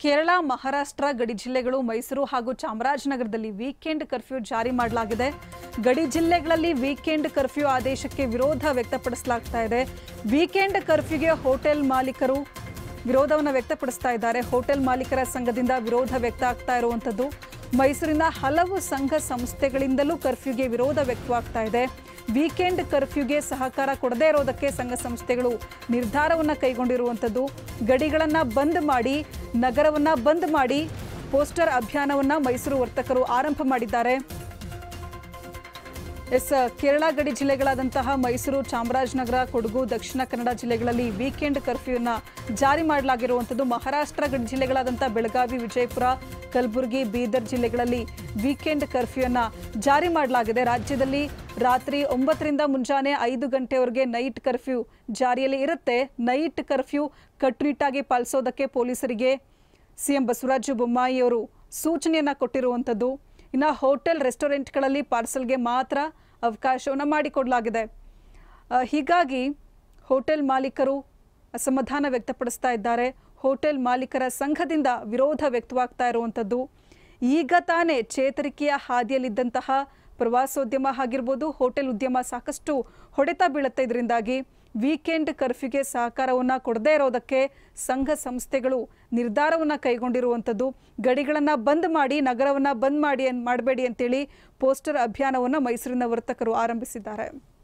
ಕೇರಳ, ಮಹಾರಾಷ್ಟ್ರ ಗಡಿ ಜಿಲ್ಲೆಗಳು ಮೈಸೂರು ಹಾಗೂ ಚಾಮರಾಜನಗರದಲ್ಲಿ ವೀಕೆಂಡ್ ಕರ್ಫ್ಯೂ ಜಾರಿ ಮಾಡಲಾಗಿದೆ. ಗಡಿ ಜಿಲ್ಲೆಗಳಲ್ಲಿ ವೀಕೆಂಡ್ ಕರ್ಫ್ಯೂ ಆದೇಶಕ್ಕೆ ವಿರೋಧ ವ್ಯಕ್ತಪಡಿಸಲಾಗ್ತಾ ಇದೆ. ವೀಕೆಂಡ್ ಕರ್ಫ್ಯೂಗೆ ಹೋಟೆಲ್ ಮಾಲೀಕರು ವಿರೋಧವನ್ನು ವ್ಯಕ್ತಪಡಿಸ್ತಾ ಇದ್ದಾರೆ. ಹೋಟೆಲ್ ಮಾಲೀಕರ ಸಂಘದಿಂದ ವಿರೋಧ ವ್ಯಕ್ತ ಆಗ್ತಾ ಇರುವಂಥದ್ದು. ಮೈಸೂರಿನ ಹಲವು ಸಂಘ ಸಂಸ್ಥೆಗಳಿಂದಲೂ ಕರ್ಫ್ಯೂಗೆ ವಿರೋಧ ವ್ಯಕ್ತವಾಗ್ತಾ ಇದೆ. ವೀಕೆಂಡ್ ಕರ್ಫ್ಯೂಗೆ ಸಹಕಾರ ಕೊಡದೇ ಇರೋದಕ್ಕೆ ಸಂಘ ಸಂಸ್ಥೆಗಳು ನಿರ್ಧಾರವನ್ನು ಕೈಗೊಂಡಿರುವಂಥದ್ದು. ಗಡಿಗಳನ್ನು ಬಂದ್ ಮಾಡಿ, ನಗರವನ್ನು ಬಂದ್ ಮಾಡಿ ಪೋಸ್ಟರ್ ಅಭಿಯಾನವನ್ನು ಮೈಸೂರು ವರ್ತಕರು ಆರಂಭ ಮಾಡಿದ್ದಾರೆ. ಕೇರಳ ಗಡಿ ಜಿಲ್ಲೆಗಳಾದಂತಹ ಮೈಸೂರು, ಚಾಮರಾಜನಗರ, ಕೊಡಗು, ದಕ್ಷಿಣ ಕನ್ನಡ ಜಿಲ್ಲೆಗಳಲ್ಲಿ ವೀಕೆಂಡ್ ಕರ್ಫ್ಯೂನ ಜಾರಿ ಮಾಡಲಾಗಿರುವಂಥದ್ದು. ಮಹಾರಾಷ್ಟ್ರ ಗಡಿ ಜಿಲ್ಲೆಗಳಾದಂತಹ ಬೆಳಗಾವಿ, ವಿಜಯಪುರ, ಕಲಬುರಗಿ, ಬೀದರ್ ಜಿಲ್ಲೆಗಳಲ್ಲಿ ವೀಕೆಂಡ್ ಕರ್ಫ್ಯೂನ ಜಾರಿ ಮಾಡಲಾಗಿದೆ. ರಾಜ್ಯದಲ್ಲಿ ರಾತ್ರಿ 9ರಿಂದ ಮುಂಜಾನೆ 5 ಗಂಟೆವರೆಗೆ ನೈಟ್ ಕರ್ಫ್ಯೂ ಜಾರಿಯಲ್ಲಿ ಇರುತ್ತೆ. ನೈಟ್ ಕರ್ಫ್ಯೂ ಕಟ್ಟುನಿಟ್ಟಾಗಿ ಪಾಲಿಸೋದಕ್ಕೆ ಪೊಲೀಸರಿಗೆ ಸಿಎಂ ಬಸವರಾಜ ಬೊಮ್ಮಾಯಿ ಅವರು ಸೂಚನೆಯನ್ನು ಕೊಟ್ಟಿರುವಂಥದ್ದು. ಇನ್ನು ಹೋಟೆಲ್, ರೆಸ್ಟೋರೆಂಟ್ಗಳಲ್ಲಿ ಪಾರ್ಸಲ್ಗೆ ಮಾತ್ರ ಅವಕಾಶವನ್ನು ಮಾಡಿಕೊಡಲಾಗಿದೆ. ಹೀಗಾಗಿ ಹೋಟೆಲ್ ಮಾಲೀಕರು ಅಸಮಾಧಾನ ವ್ಯಕ್ತಪಡಿಸ್ತಾ ಇದ್ದಾರೆ. ಹೋಟೆಲ್ ಮಾಲೀಕರ ಸಂಘದಿಂದ ವಿರೋಧ ವ್ಯಕ್ತವಾಗ್ತಾ ಇರುವಂಥದ್ದು. ಈಗ ತಾನೇ ಚೇತರಿಕೆಯ ಹಾದಿಯಲ್ಲಿದ್ದಂತಹ ಪ್ರವಾಸೋದ್ಯಮ ಆಗಿರ್ಬೋದು, ಹೋಟೆಲ್ ಉದ್ಯಮ ಸಾಕಷ್ಟು ಹೊಡೆತ ಬೀಳುತ್ತೆ. ಇದರಿಂದಾಗಿ ವೀಕೆಂಡ್ ಕರ್ಫ್ಯೂಗೆ ಸಹಕಾರವನ್ನು ಕೊಡದೇ ಇರೋದಕ್ಕೆ ಸಂಘ ಸಂಸ್ಥೆಗಳು ನಿರ್ಧಾರವನ್ನು ಕೈಗೊಂಡಿರುವಂಥದ್ದು. ಗಡಿಗಳನ್ನು ಬಂದ್ ಮಾಡಿ, ನಗರವನ್ನು ಬಂದ್ ಮಾಡಬೇಡಿ ಅಂತೇಳಿ ಪೋಸ್ಟರ್ ಅಭಿಯಾನವನ್ನು ಮೈಸೂರಿನ ವರ್ತಕರು ಆರಂಭಿಸಿದ್ದಾರೆ.